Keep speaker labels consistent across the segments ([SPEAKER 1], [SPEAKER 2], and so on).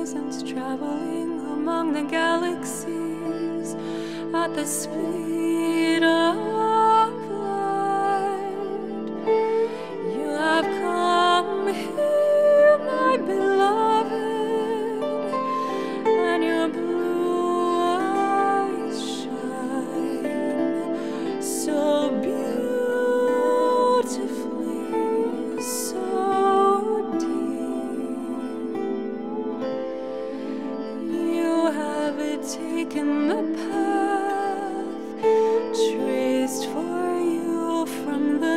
[SPEAKER 1] presence, traveling among the galaxies at the speed of light. You have come here, my beloved, and your blue eyes shine so beautifully, so deep. You have taken the path traced for you from the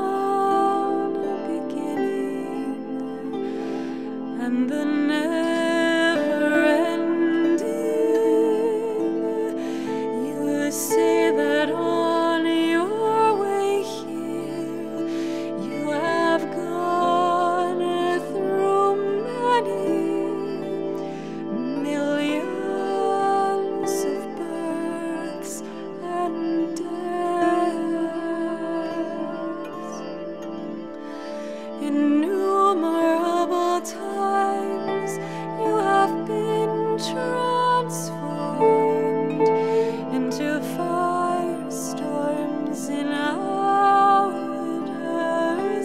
[SPEAKER 1] non-beginning and the never-ending. You say that on your way here you have gone through many millions of births and deaths. Innumerable times you have been transformed into firestorms in outer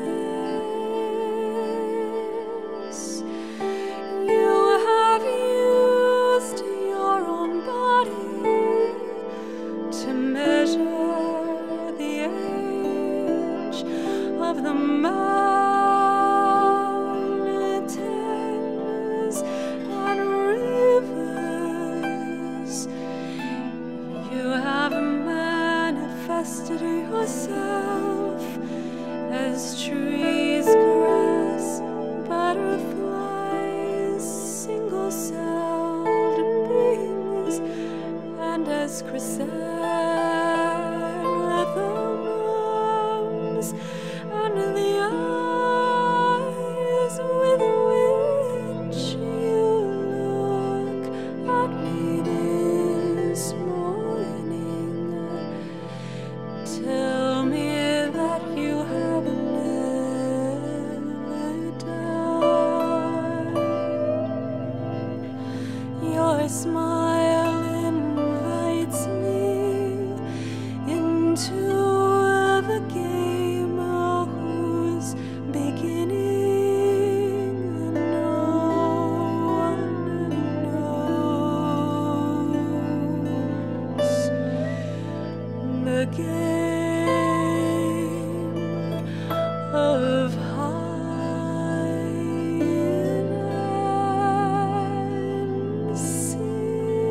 [SPEAKER 1] space. You have used your own body to measure the age of the mountains and rivers. You have manifested yourself as trees, grass, butterflies, single-celled beings, and as chrysanthemums, and the eyes with which you look at me this morning tell me that you have never died. Your smile invites me into the game whose beginning no one knows. The game of hide and seek.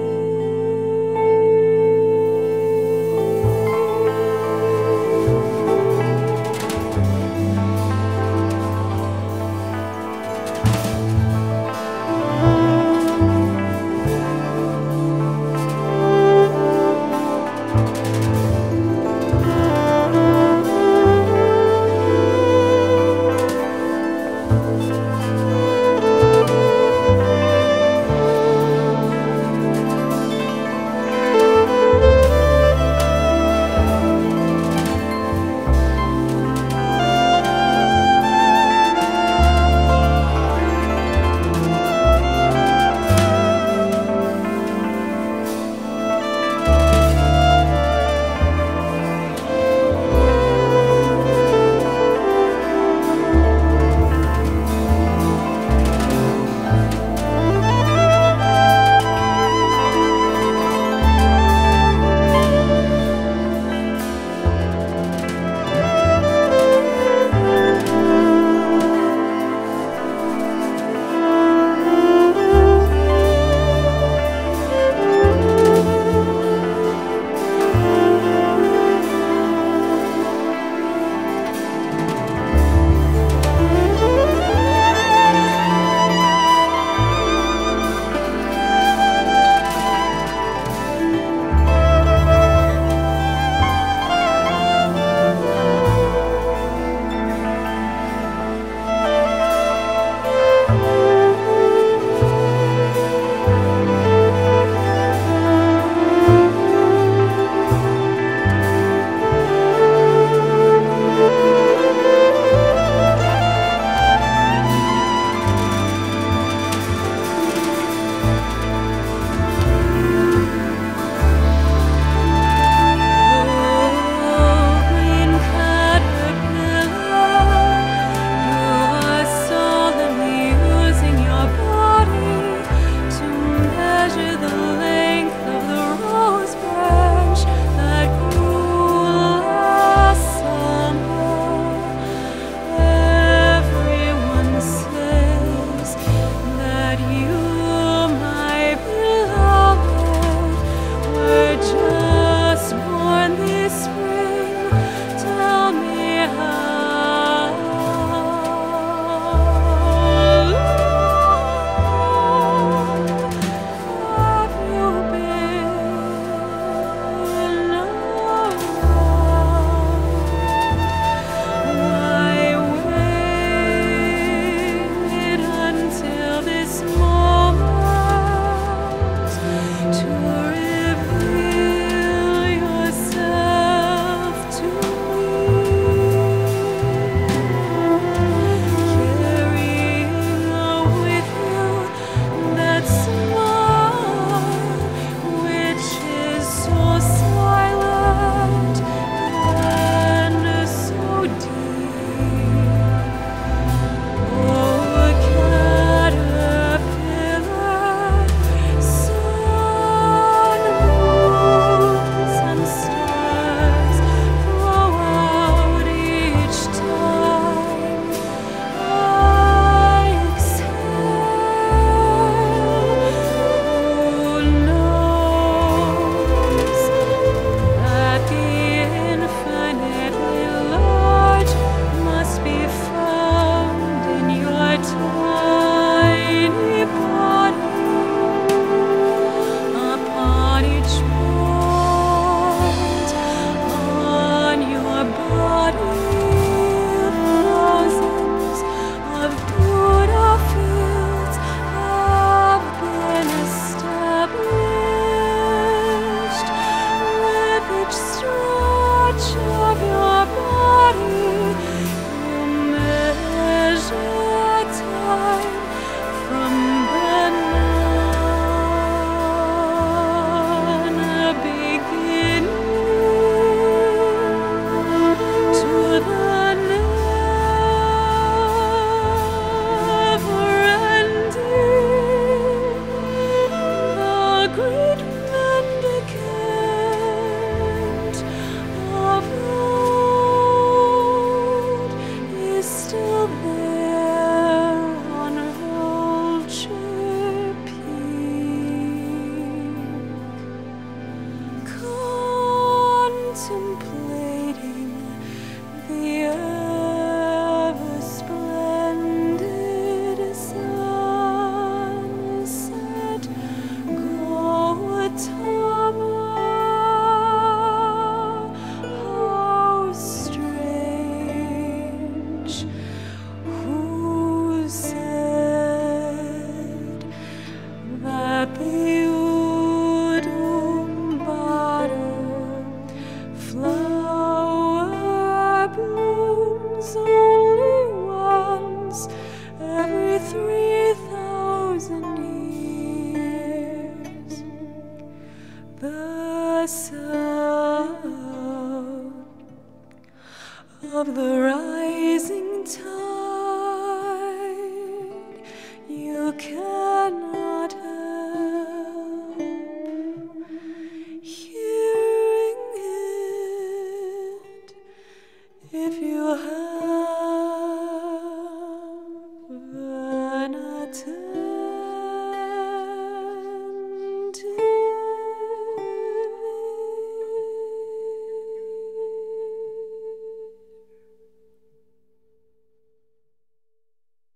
[SPEAKER 1] of the rising tide. You can